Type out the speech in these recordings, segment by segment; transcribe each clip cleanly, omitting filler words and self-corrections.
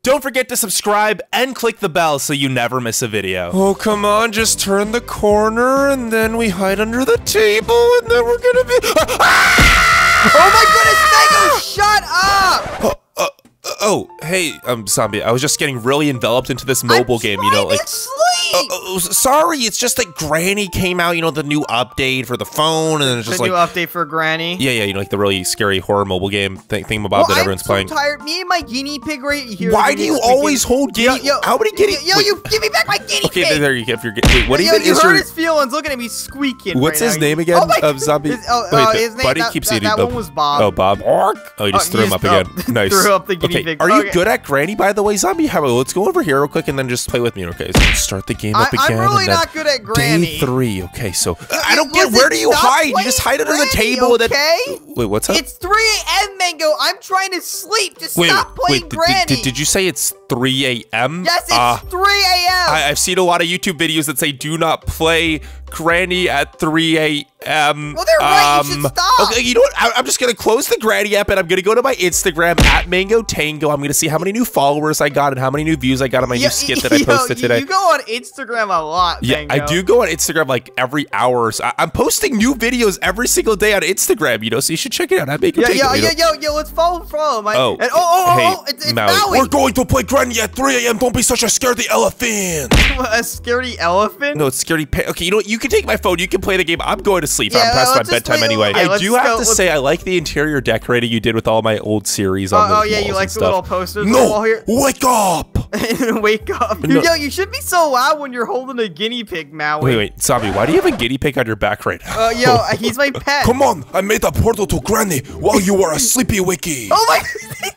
Don't forget to subscribe and click the bell so you never miss a video. Oh, come on, just turn the corner and then we hide under the table and then we're gonna be... Oh my goodness, Mango, shut up! Oh, hey, Zombie, I was just getting really enveloped into this mobile game, you know, like... Sorry, it's just that Granny came out, you know, the new update for the phone, and it's just like... The new update for Granny? Yeah, you know, like the really scary horror mobile game thingamabob that everyone's playing. I'm so tired. Me and my guinea pig right here. Why do you always hold guinea... How many guinea... Yo, you give me back my guinea pig! Okay, there you go. Wait, what even is your... You hurt his feelings. Look at him, he's squeaking What's right his now. name again? Zombie. Wait, his name, Buddy keeps eating that them. one was Bob. Oh, Bob. Oh, you just threw him up again. Nice. Threw up the guinea pig. Are you good at Granny, by the way, Zombie? How about let's go over here real quick and then just play with me, okay? So start the game up again. I'm really not good at Granny. Day 3, okay, so... I don't get, where do you hide? You just hide under the table and then... Wait, what's up? It's 3 a.m., Mango. I'm trying to sleep. Just stop playing Granny. Did you say it's 3 a.m.? Yes, it's 3 a.m. I've seen a lot of YouTube videos that say do not play Granny at 3 a.m. Well, they're right. You should stop. Okay, you know what? I'm just going to close the Granny app and I'm going to go to my Instagram at Mango Tango. I'm going to see how many new followers I got and how many new views I got on my new skit that I posted today. You go on Instagram a lot, Mango. Yeah, I do go on Instagram like every hour. So I'm posting new videos every single day on Instagram, you know, so you should check it out. Yo, let's follow. It's Maui. We're going to play Granny at 3 a.m. Don't be such a scaredy elephant. A scaredy elephant? No, it's scaredy pig. Okay, you know what? You can take my phone. You can play the game. I'm going to sleep. I'm past my bedtime anyway. I do have to say, I like the interior decorating you did with all my old series on the walls. Oh, yeah, you like the little posters? No, wake up! Wake up. No. Yo, you should be so loud when you're holding a guinea pig, Maui. Wait, Zombie, why do you have a guinea pig on your back right now? He's my pet. Come on, I made a portal to Granny while you were a sleepy wiki. Oh my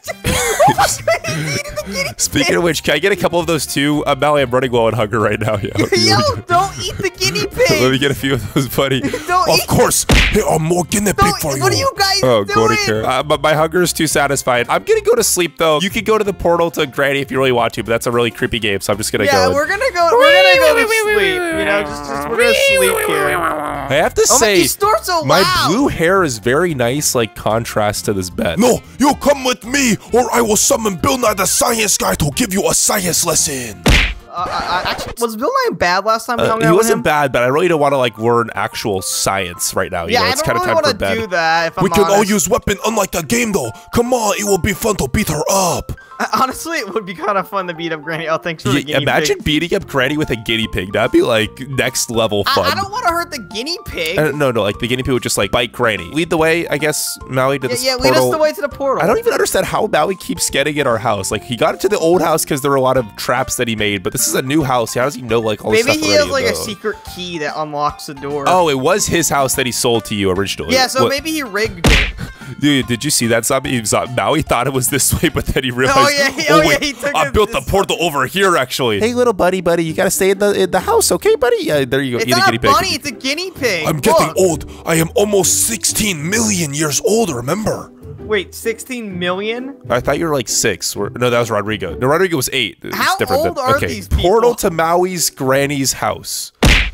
Speaking of which, can I get a couple of those too? Maui, I'm running low on hunger right now. Yo, don't eat the guinea pig. Let me get a few of those, buddy. Of course, there are more guinea pig for you. What are you guys doing? But my hunger is too satisfied. I'm gonna go to sleep though. You can go to the portal to Granny if you really want to, but that's a really creepy game, so I'm just gonna go. Yeah, we're gonna go to sleep. You know, we're gonna sleep here. I have to say, my blue hair is very nice, like contrast to this bed. No, you come with me, or I will summon Bill Nye the Science Guy to give you a science lesson. Actually, was Bill Nye bad last time we hung out with him? He wasn't bad, but I really don't want to like learn actual science right now. You know, it's kind of time for bed. I don't really want to do that, if I'm honest. We can all use weapon, unlike the game though. Come on, it will be fun to beat her up. Honestly, it would be kind of fun to beat up Granny. Oh, thanks for the guinea pig. Imagine beating up Granny with a guinea pig. That'd be like next level fun. I don't want to hurt the guinea pig. No, like the guinea pig would just like bite Granny. Lead the way, I guess, Maui, to this portal. Lead us the way to the portal. I don't even understand how Maui keeps getting in our house. Like, he got into the old house because there were a lot of traps that he made, but this is a new house. How does he know like all this stuff Maybe he has like a secret key that unlocks the door. Oh, it was his house that he sold to you originally. Yeah, so maybe he rigged it. Dude, did you see that, Zombie? Maui thought it was this way, but then he realized, I built the portal over here, actually. Hey, little buddy, you gotta stay in the house, okay, buddy? Yeah, there you go. It's not a bunny, it's a guinea pig. I'm getting old. I am almost 16 million years old, remember? Wait, 16 million? I thought you were like 6. No, that was Rodrigo. No, Rodrigo was 8. How old are these people? Portal to Maui's Granny's house.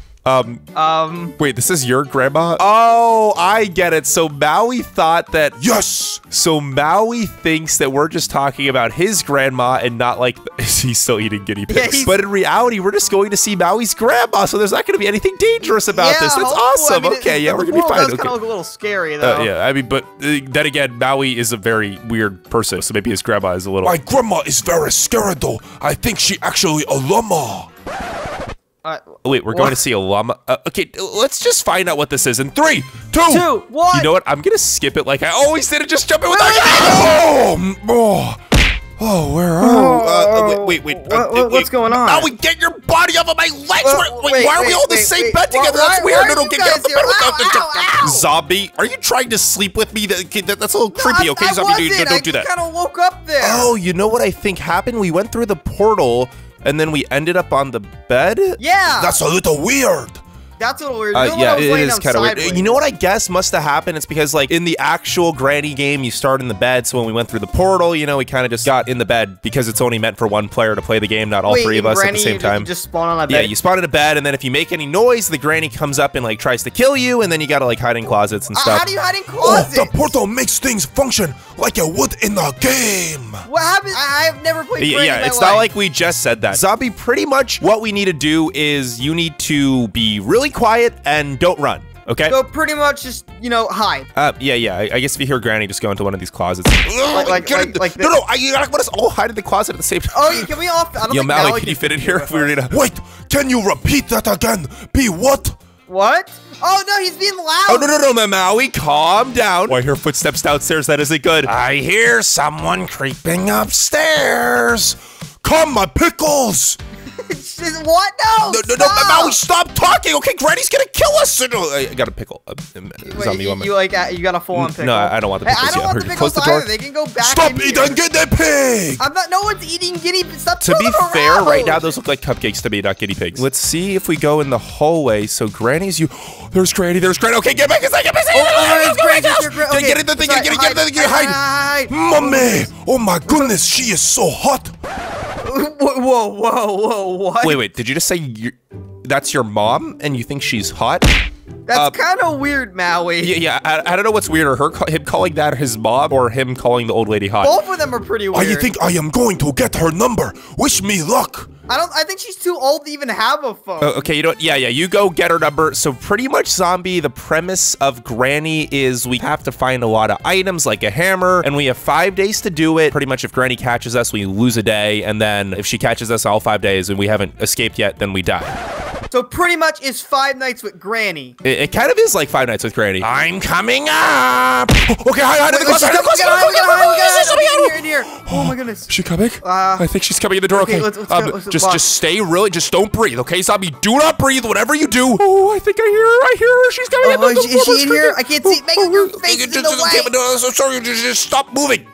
Wait, this is your grandma? Oh, I get it. So Maui thought that... Yes! So Maui thinks that we're just talking about his grandma and not like... He's still eating guinea pigs. But in reality, we're just going to see Maui's grandma, so there's not going to be anything dangerous about this. That's awesome. I mean, okay, yeah, we're going to be fine. It's kind of look a little scary, though. Yeah, I mean, but then again, Maui is a very weird person, so maybe his grandma is a little... My grandma is very scared, though. I think she actually a llama. Wait, we're going to see a llama? Okay, let's just find out what this is in 3, 2, 1. You know what? I'm going to skip it like I always did and just jump in with where are we? Wait. What's going on? Maui, get your body off of my legs! Why are we all in the same bed together? That's weird. No, get off the bed. Zombie, are you trying to sleep with me? That's a little creepy, okay? Zombie, don't do that. I kind of woke up there. Oh, you know what I think happened? We went through the portal, and then we ended up on the bed? Yeah. That's a little weird. That's a little weird. Yeah, it is kind of weird. You know what I guess must have happened? It's because, like, in the actual Granny game, you start in the bed. So when we went through the portal, you know, we kind of just got in the bed because it's only meant for one player to play the game, not all three of us at the same time. You just spawn on a bed? Yeah, you spawn in a bed, and then if you make any noise, the Granny comes up and, like, tries to kill you, and then you gotta, like, hide in closets and stuff. How do you hide in closets? Oh, the portal makes things function like it would in the game. What happened? I've never played Granny in my it's life. not like we just said that. Zombie, pretty much what we need to do is you need to be really quiet and don't run. Okay. So pretty much just, you know, hide. Yeah. I guess if you hear Granny, just go into one of these closets. like you gotta let us all hide in the closet at the same time. Oh, yeah, can we all? I don't think Maui, can you fit in here if we were to? Wait, can you repeat that again? Be what? What? Oh no, he's being loud. Oh no, Maui, calm down. Oh, I hear footsteps downstairs. That isn't good. I hear someone creeping upstairs. Come, my pickles. What? No, Maui, stop talking. Okay, Granny's gonna kill us. I got a pickle. Zombie, you got a full-on pickle. No, I don't want the pickles. I don't want the pickles either. They can go back. Stop eating guinea pig. I'm not. No one's eating guinea pigs. Stop. To be fair, right now those look like cupcakes to me, not guinea pigs. Let's see if we go in the hallway. So Granny's There's Granny. Okay, get back inside. Get in the thing. Get in the thing. Hide. Mommy. Oh my goodness, she is so hot. Whoa, what? Wait, did you just say that's your mom and you think she's hot? That's kind of weird, Maui. Yeah, I don't know what's weirder, him calling that his mom or him calling the old lady hot. Both of them are pretty weird. I think I am going to get her number. Wish me luck. I think she's too old to even have a phone. Okay, you know what? Yeah, you go get her number. So pretty much, Zombie, the premise of Granny is we have to find a lot of items like a hammer, and we have 5 days to do it. Pretty much, if Granny catches us, we lose a day, and then if she catches us all 5 days and we haven't escaped yet, then we die. So pretty much it's 5 nights with Granny. It kind of is like 5 nights with Granny. I'm coming up. Okay, hide in the closet. In here. Oh my goodness. Is she coming? I think she's coming in the door. Okay, let's go. Just stay really. Just don't breathe. Okay, Zombie, do not breathe. Whatever you do. Oh, I think I hear her. She's coming in. Is she in here? I can't see. Megan, your face is in the way. So sorry. Just stop moving.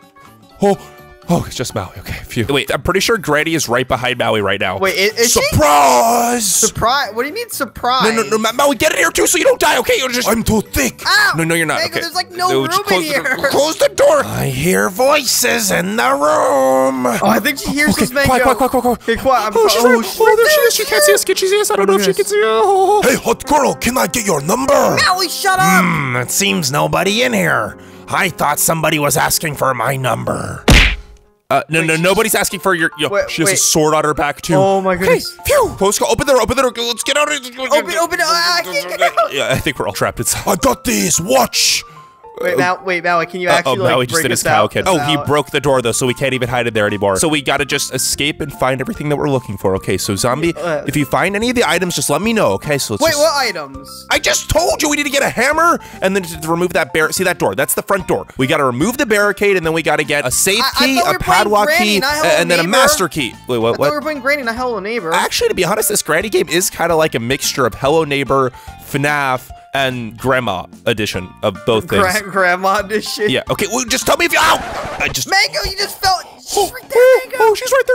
Oh, it's just Maui. Okay, phew. Wait, I'm pretty sure Granny is right behind Maui right now. Wait, is surprise! Surprise? What do you mean surprise? No, Maui, get in here too so you don't die, okay? I'm too thick. Ow! No, you're not. Megan, okay. There's like no room in here. Close the door. I hear voices in the room. Oh, I think she hears us, Mango. Quiet. Okay, quiet. She's right there she is. She can't see us. Can she see us? I don't know if she can see us. Hey, hot girl, can I get your number? Maui, shut up. It seems nobody in here. I thought somebody was asking for my number. No, nobody's asking for your. She has a sword on her back too. Oh my goodness! Hey, phew! Let's go. Open the door. Let's get out of here. Open it! I can't get out. Yeah, I think we're all trapped inside. I got this. Watch. Wait, Maui, can you actually Maui just did his cow kid. Oh, he broke the door though, so we can't even hide in there anymore. So we gotta just escape and find everything that we're looking for. Okay, so Zombie, if you find any of the items, just let me know. Okay, so let's what items? I just told you we need to get a hammer and then to remove that see that door. That's the front door. We gotta remove the barricade and then we gotta get a safe key, a padlock key, and then a master key. Wait, what? I thought we were playing Granny, not Hello Neighbor. Actually, to be honest, this Granny game is kind of like a mixture of Hello Neighbor, FNAF, and Grandma edition of both things. Grandma edition? Yeah, okay, well, just tell me if you- Ow! Mango, you just fell- She's right there, Mango! Oh, she's right there,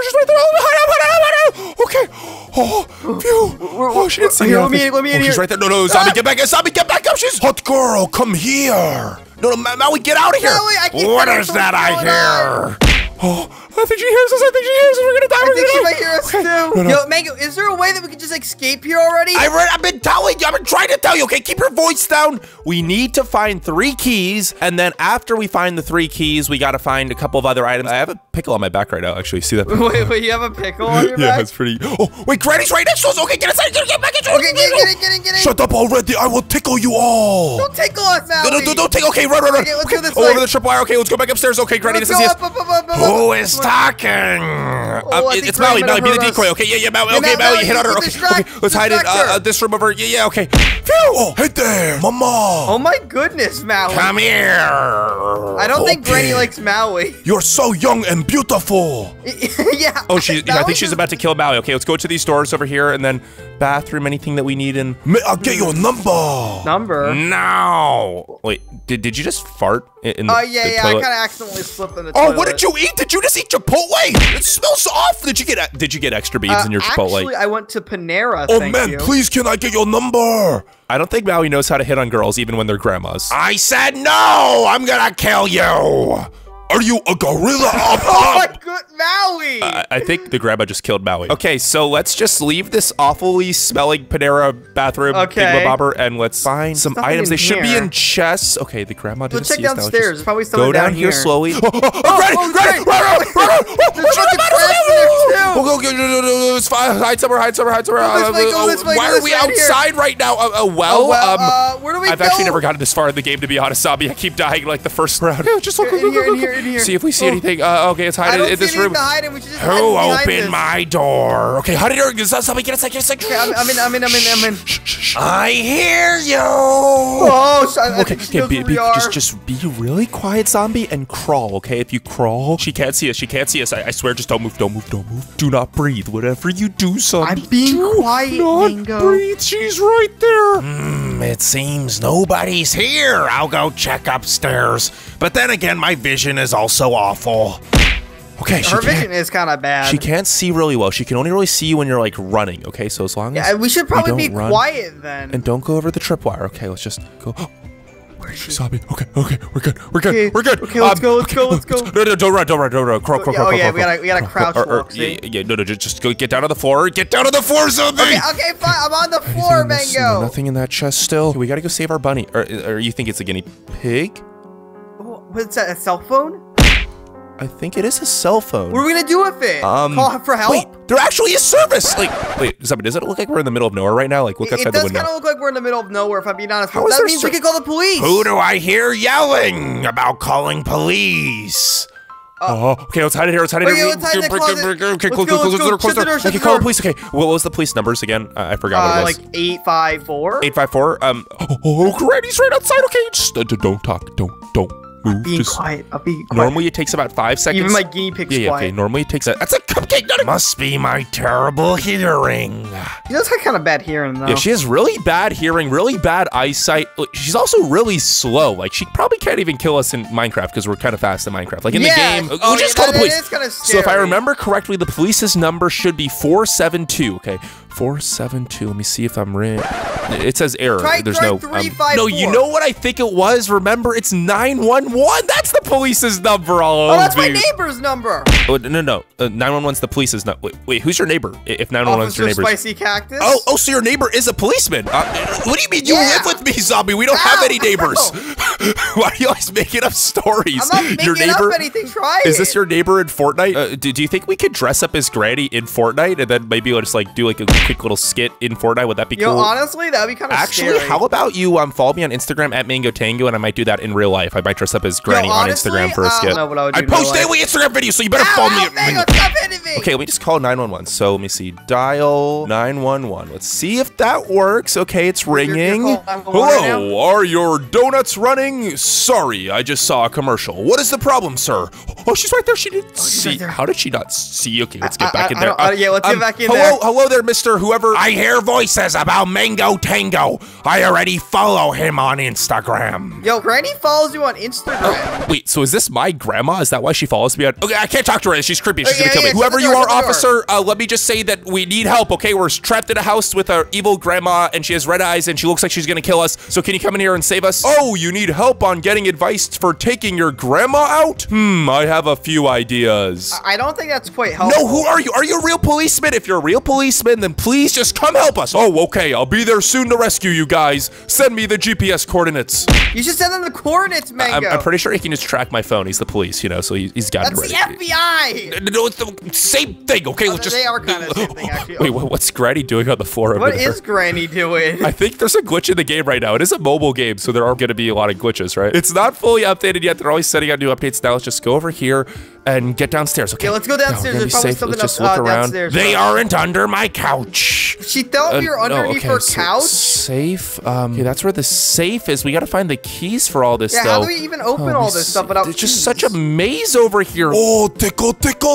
hide up! Okay. Oh, phew. Oh, she didn't see me. Let me in here. She's right there. No, Zombie, get back. Zombie, get back up. She's- Hot girl, come here. No, Maui, get out of here. Maui, I can't what is that I hear? Oh, I think she hears us. We're gonna die. I think she might hear us too. Yo, Mango, is there a way that we can just escape here already? I've been telling you. I've been trying to tell you. Okay, keep your voice down. We need to find 3 keys, and then after we find the 3 keys, we gotta find a couple of other items. I have a pickle on my back right now. Actually, see that? Wait, you have a pickle on your back? Yeah, it's pretty. Oh, wait, Granny's right next to us. Okay, get inside. Get back inside. Okay, get in. Shut up already. I will tickle you all. Don't tickle us, Maui. No, don't tickle. Okay, run. Okay, let's go this way. Over the tripwire. Okay, let's go back upstairs. Okay, Granny, this is yes. Who is talking? It's Maui. Be the decoy. Okay, yeah, Maui. Okay, Maui, hit on her. Okay, let's hide in this room over. Yeah, okay. Phew! Oh, hey there, Mama. Oh my goodness, Maui. Come here. I don't think Granny likes Maui. You're so young and beautiful. Yeah. Oh, I think she's about to kill Maui. Okay, let's go to these doors over here and then bathroom, anything that we need in. May I get your number? Number? No. Wait, did you just fart in the yeah, toilet? I kind of accidentally slipped in the toilet. Oh, what did you eat? Did you just eat Chipotle? It smells off. Did you get extra beans in your Chipotle? Actually, I went to Panera. Oh, thank man, you. please, can I get your number? I don't think Maui knows how to hit on girls, even when they're grandmas. I said no. I'm gonna kill you. Are you a gorilla? Oh my god, Maui! I think the grandma just killed Maui. Okay, so let's just leave this awfully smelling Panera bathroom thingamabobber, and let's find some items. They should be in chests. Okay, the grandma didn't check see us. downstairs. There's probably someone Go down down here here. slowly. There's a bunch of traps in there too! It's fine. Hide somewhere. Go this way, Why are we right here. outside right now? Where do we I've go? actually never gotten this far in the game, to be honest, Zombie. I keep dying like the first round. Yeah, just look. In here. See if we see anything. Okay, let's hide in this room. We should just hide Who behind opened this. my door? Okay, hide in here. Zombie, get a sec. Okay, I'm in. I hear you. Oh, I Okay, think she knows where we are. just be really quiet, Zombie, and crawl, okay? If you crawl, she can't see us. I swear, just don't move. Do not breathe. Whatever you do, Zombie, I'm being do quiet, not Mingo. breathe. She's right there. It seems nobody's here. I'll go check upstairs. But then again, my vision is also awful. Okay, Her vision is kind of bad. She can't see really well. She can only really see you when you're like running, okay? So as long as Yeah, we should probably you be don't run quiet then. and don't go over the tripwire. Okay, let's just go. Where's she? Zombie. Okay, we're good. Okay, okay, let's go. No, don't run. Crawl. Oh yeah, we gotta crouch walk. See? Yeah, no, just go get down to the floor. Get down to the floor, Zombie. Okay, fine. I'm on the floor, Mango. Nothing in that chest still. Okay, we gotta go save our bunny. Or you think it's a guinea pig? What's that? A cell phone? I think it is a cell phone. What are we gonna do with it? Call for help? Wait, there actually is service. Wait, Zombie, does it look like we're in the middle of nowhere right now? Like, look outside the window. It does kind of look like we're in the middle of nowhere, if I'm being honest. How is That there means we could call the police. Who do I hear yelling about calling police? Okay, let's hide it here. let's hide in the closet. Okay, Let's close go. the door. Shut the door, Okay, shut the call the door. police. Okay, what was the police numbers again? I forgot what it was. Like 854. 854. Granny's right outside. Okay, just don't talk. Don't move. Being Just quiet. I'll be quiet. normally it takes about 5 seconds. Even my guinea pig's yeah, quiet. okay. Normally it takes that's a cupcake, not a. Must be my terrible hearing. She does have kind of bad hearing though. Yeah, she has really bad hearing, really bad eyesight. She's also really slow. Like, she probably can't even kill us in Minecraft because we're kind of fast in Minecraft. Like, in the game, we'll just call the police. It is kind of So if I scary. remember correctly, the police's number should be 472. Okay, 472. Let me see if I'm right. It says error. There's no. 354. No, you know what I think it was? Remember, it's 911. That's the police's number. Oh, that's my neighbor's number. Oh, no. 911's the police's number. Wait, who's your neighbor? If 911's your Officer neighbor's. Spicy Cactus. Oh, so your neighbor is a policeman. What do you mean you Yeah. live with me, Zombie? We don't have any neighbors. Why are you always making up stories? I'm not making up anything. Try it. Is this your neighbor in Fortnite? Do you think we could dress up as Granny in Fortnite and then maybe we'll just like do like a quick little skit in Fortnite? Would that be Yo, cool? honestly, that'd be kind of Actually, scary. how about you follow me on Instagram at Mango Tango, and I might do that in real life. I might dress up as Granny on honestly, Instagram for a I skit. don't know what I would do I in real post life. daily Instagram videos, so you better follow me. Mango, stop hitting me. Okay, let me just call 911. So let me see. Dial 911. Let's see if that works. Okay, it's ringing. You're calling 911 right Hello, are your donuts running? Sorry, I just saw a commercial. What is the problem, sir? Oh, she's right there. She didn't see. right there. How did she not see? Okay, let's get back in there. Yeah, let's get back in hello, there. Hello there, Mr. Whoever. I hear voices about Mango Tango. I already follow him on Instagram. Yo, Granny follows you on Instagram. Wait, so is this my grandma? Is that why she follows me on? Okay, I can't talk to her. She's creepy. She's Yeah, gonna kill yeah, me. Whoever shut the you door, are, shut the door. officer, let me just say that we need help, okay? We're trapped in a house with our evil grandma, and she has red eyes, and she looks like she's gonna kill us. So can you come in here and save us? Oh, you need help on getting advice for taking your grandma out? I have a few ideas. I don't think that's quite helpful. No, who are you? Are you a real policeman? If you're a real policeman, then please just come help us. Oh, okay. I'll be there soon to rescue you guys. Send me the GPS coordinates. You should send them the coordinates, Mango. I'm pretty sure he can just track my phone. He's the police, you know, so he's got it That's ready. the FBI. No, it's the same thing. Okay, let's just. They are kind of the same thing, actually. Wait, what's Granny doing on the floor over What there? is Granny doing? I think there's a glitch in the game right now. It is a mobile game, so there are going to be a lot of glitches, right? It's not fully updated yet. They're always setting out new updates now. Let's just go over here and get downstairs. Okay, Yeah, let's go downstairs. No, we're There's gonna probably be safe. something Let's just up look around. downstairs. They aren't under my couch. She thought we were underneath her so couch. safe. Okay, that's where the safe is. We got to find the keys for all this Yeah, stuff. how do we even open all this stuff without It's just keys? such a maze over here. Oh, tickle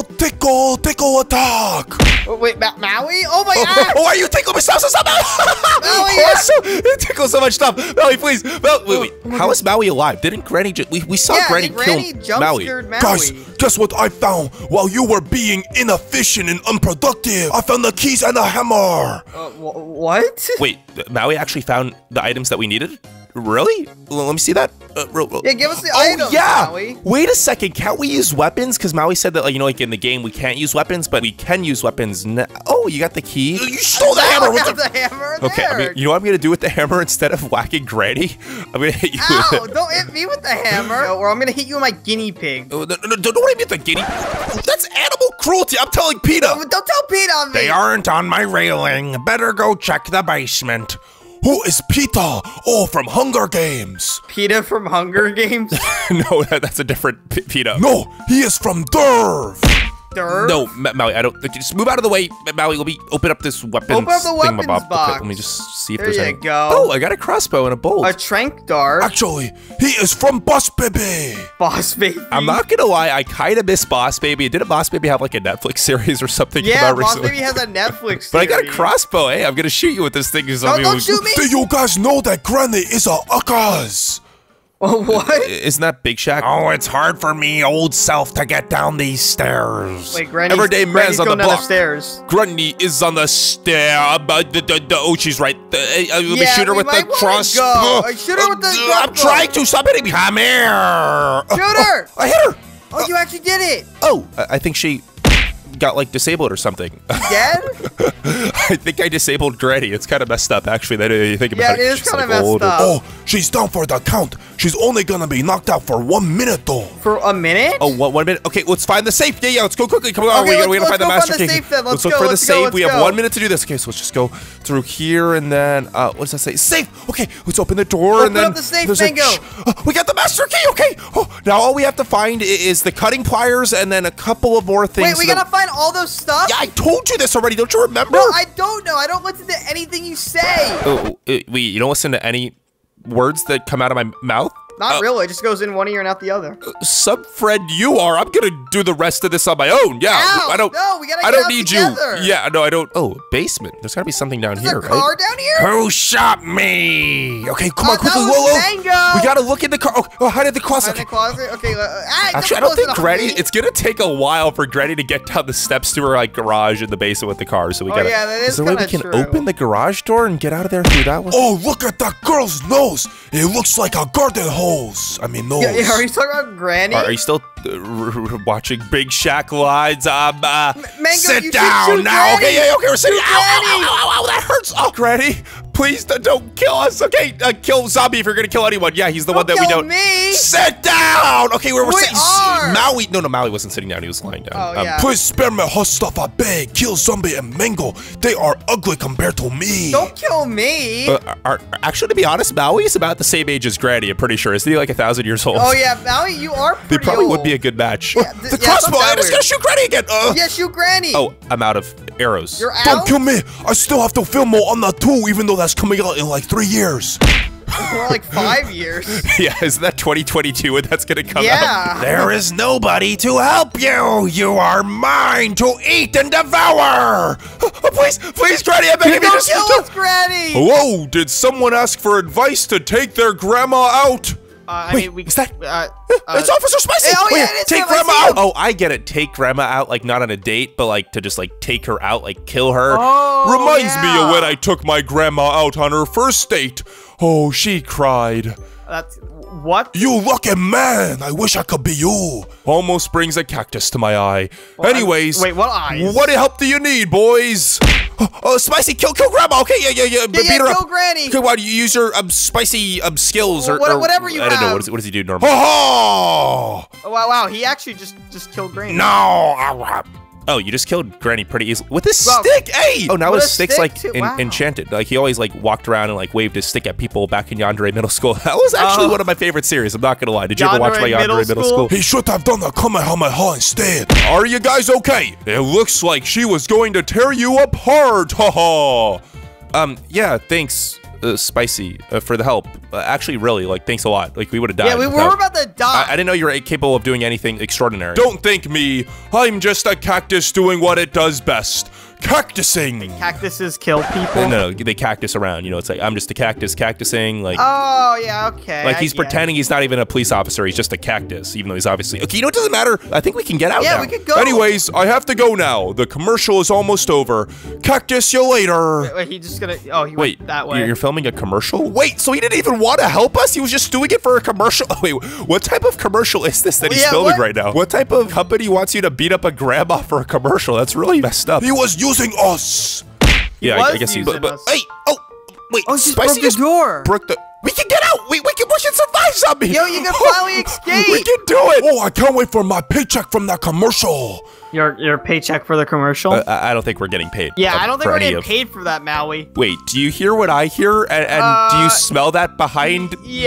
attack. Oh, wait, Maui? Oh my god! Oh, are you tickling me? Stop! Maui, It tickles so much stuff. Maui, please. Wait. How is Maui alive? Didn't Granny we saw Yeah, Granny Granny kill jump Maui. scared Maui. Guys, guess what I found while you were being inefficient and unproductive. I found the keys and the hammer. What? Wait, Maui actually found the items that we needed? Really? Let me see that. Yeah, give us the items, yeah. Maui. Wait a second. Can't we use weapons? Because Maui said that, like, you know, like in the game we can't use weapons, but we can use weapons. Oh, you got the key. You stole the hammer. I got the hammer Okay, there. you know what I'm gonna do with the hammer instead of whacking Granny? I'm gonna hit you with Ow! it. Don't hit me with the hammer, or I'm gonna hit you with my guinea pig. Oh, no, don't hit me with the guinea. That's animal cruelty. I'm telling PETA. Don't tell Pete on me. They aren't on my railing. Better go check the basement. Who is PETA? Oh, from Hunger Games. PETA from Hunger Games? No, that's a different PETA. No, he is from Derv. Derv? No, Maui, I don't. Just move out of the way, Maui. Let me open up this weapons. Open up the weapons thingamabob. box. Okay, let me just see if There there's you any. go. Oh, I got a crossbow and a bolt. A trank dart. Actually, he is from Boss Baby. Boss Baby. I'm not gonna lie, I kind of miss Boss Baby. Didn't Boss Baby have like a Netflix series or something? Yeah, come out Boss recently? Baby has a Netflix series. But I got a crossbow. Hey, I'm gonna shoot you with this thing. Don't shoot me! Do you guys know that Granny is a Akaz? What? Isn't that Big Shack? Oh, it's hard for me, old self, to get down these stairs. Wait, Granny's, Everyday man's Granny's on the going down block. the stairs. Granny is on the stair. Oh, she's right. Let me Yeah, shoot her we with the might wanna crossbow. go. Shoot her with the I'm crossbow. trying to. Stop hitting me. Come here. Shoot her! I hit her. Oh, you actually did it! Oh, I think she got like disabled or something. Dead? I think I disabled Granny. It's kind of messed up, actually. That you think about Yeah, it. it is She's, kind of like, messed old. up. Oh, she's down for the count. She's only gonna be knocked out for 1 minute, though. For a minute? Oh, 1 minute. Okay, let's find the safe. Yeah, let's go quickly. Come on, Okay, we gotta let's find the go master find the key. safe then. Let's look go, for the let's go, safe. let's We have go. 1 minute to do this. Okay, so let's just go through here and then what does that say? Safe. Okay, let's open the door Open and then up the safe, there's Mango. we got the master key. Okay. Oh, now all we have to find is the cutting pliers and then a couple of more things. Wait, we gotta find all those stuff? Yeah, I told you this already. Don't you remember? No, I don't know. I don't listen to anything you say. Oh, you don't listen to any words that come out of my mouth? Not really. It just goes in one ear and out the other. Some friend you are. I'm gonna do the rest of this on my own. Yeah, Ow, I don't. no, we gotta I get don't out need together. you. Yeah, no, I don't. Oh, basement. There's gotta be something down There's here, a car right? down here? Who shot me? Okay, come on, that quickly, was Lolo. Mango. We gotta look in the car. Oh, hide in the closet. In the closet? Okay, Actually, I don't think Granny. It's gonna take a while for Granny to get down the steps to her like garage in the basement with the car. So we gotta. yeah, that is there a way we kinda can true. open the garage door and get out of there through that one? Oh, look at that girl's nose. It looks like a garden hose. I mean, nose. Yeah, are you talking about Granny? Are you still watching Big Shack Lides? Mango, you Sit should down shoot now. Granny. Okay, we're sitting. Shoot Ow, ow, Granny. ow, ow, ow, that hurts. Oh, Granny, please don't kill us. Okay, kill Zombie if you're gonna kill anyone. Yeah, he's the one that we kill don't. me. Sit down. Okay, we're We sitting. are. Maui. No, Maui wasn't sitting down. He was lying down. Oh, yeah. Please spare me hot stuff, I beg. Kill Zombie and Mango. They are ugly compared to me. Don't kill me. Actually, to be honest, Maui is about the same age as Granny. I'm pretty sure. Isn't he like 1,000 years old? Oh, yeah, Maui, you are They pretty probably old. would be a good match. Yeah, The yeah, crossbow. that's I'm just weird. gonna shoot Granny again. Yeah, shoot Granny. Oh, I'm out of arrows. You're out? Don't kill me. I still have to film more on that too, even though that's coming out in like 3 years. More like 5 years. Yeah, isn't that 2022 and that's gonna come out? Yeah. There is nobody to help you. You are mine to eat and devour. Oh, please, Granny, I'm begging you. Don't Just kill don't. us, Granny. Hello, did someone ask for advice to take their grandma out? I Wait, mean, we is that- uh, It's Officer Spicy! oh, yeah, Wait, it is take him, I grandma see out! him. Oh, I get it. Take grandma out, like, not on a date, but, like, to just, like, take her out, like, kill her. Oh, Reminds me yeah. of when I took my grandma out on her first date. Oh, she cried. That's what? You lucky man. I wish I could be you. Almost brings a cactus to my eye. Anyways, wait, what eyes? What help do you need, boys? Oh, Spicy, kill grandma. Okay, yeah. Beat her kill up. Granny. Okay, why do you use your spicy skills or Whatever you I don't know. have. What does he do normally? Oh, Oh, wow, he actually just killed Granny. no. Oh, you just killed Granny pretty easily with a Well, stick. Hey! Oh, now with his a stick's stick, like too? Wow. enchanted. Like he always like walked around and like waved his stick at people back in Yandere Middle School. That was actually one of my favorite series. I'm not gonna lie. Did you ever watch my Yandere Yandere Middle Middle School? School? He should have done the Kamehameha instead. Are you guys okay? It looks like she was going to tear you apart. Haha. Yeah. Thanks, Spicy, for the help. Actually, really, like, thanks a lot. Like, we would have died. Yeah, we without- were about to die. I didn't know you were capable of doing anything extraordinary. Don't thank me. I'm just a cactus doing what it does best. cactusing. Cactuses kill people? No, they cactus around. You know, it's like, I'm just a cactus cactusing. Like, oh, yeah, okay. like he's pretending he's not even a police officer. He's just a cactus, even though he's obviously... Okay, you know, it doesn't matter. I think we can get out now. Yeah, we can go. Anyways, I have to go now. The commercial is almost over. Cactus you later. Wait, he's just gonna... Oh, he went that way. You're filming a commercial? Wait, so he didn't even want to help us? He was just doing it for a commercial? Oh, wait, what type of commercial is this that he's filming right now? What type of company wants you to beat up a grandma for a commercial? That's really messed up. He was using us. Yeah, I guess he... But hey, wait. Oh, she broke the door. Broke the... We can get out. We should survive something. Yo, you can finally escape. We can do it. Oh, I can't wait for my paycheck from that commercial. Your paycheck for the commercial? I don't think we're getting paid. Yeah, I don't think we're getting paid for that, Maui. Wait, do you hear what I hear? And do you smell that behind me?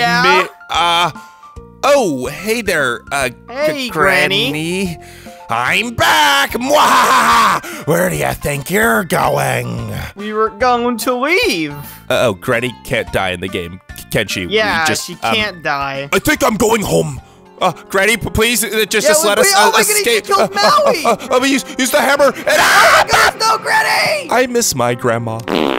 Oh, hey there, hey, Granny. I'm back! Mwahaha! Where do you think you're going? We were going to leave. Oh, Granny can't die in the game, can she? Yeah, she can't die. I think I'm going home. Granny, please, just let us escape. Killed Maui. Let me use the hammer. And, oh my gosh, no, Granny! I miss my grandma.